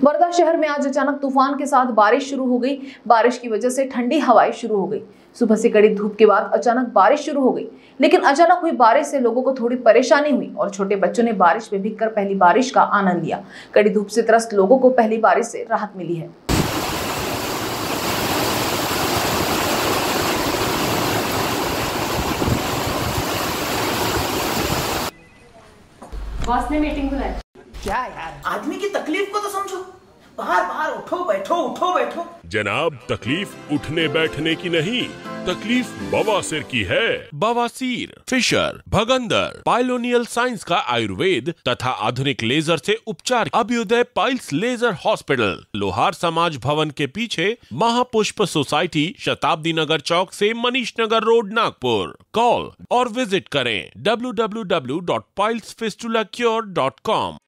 वर्धा शहर में आज अचानक तूफान के साथ बारिश शुरू हो गई। बारिश की वजह से ठंडी हवाएं शुरू हो गई। सुबह से कड़ी धूप के बाद अचानक बारिश शुरू हो गई, लेकिन अचानक हुई बारिश से लोगों को थोड़ी परेशानी हुई और छोटे बच्चों ने बारिश में भीगकर पहली बारिश का आनंद लिया। कड़ी धूप से त्रस्त लोगों को पहली बारिश से राहत मिली है। बॉस ने मीटिंग बुलाई। क्या यार, आदमी की तकलीफ को तो समझो। बाहर बाहर उठो बैठो उठो बैठो। जनाब, तकलीफ उठने बैठने की नहीं, तकलीफ बवासीर की है। बवासीर, फिशर, भगंदर, पाइलोनियल साइंस का आयुर्वेद तथा आधुनिक लेजर से उपचार। अभ्युदय पाइल्स लेजर हॉस्पिटल, लोहार समाज भवन के पीछे, महापुष्प सोसाइटी, शताब्दी नगर चौक से मनीष नगर रोड, नागपुर। कॉल और विजिट करें www.pilesfistulacure.com।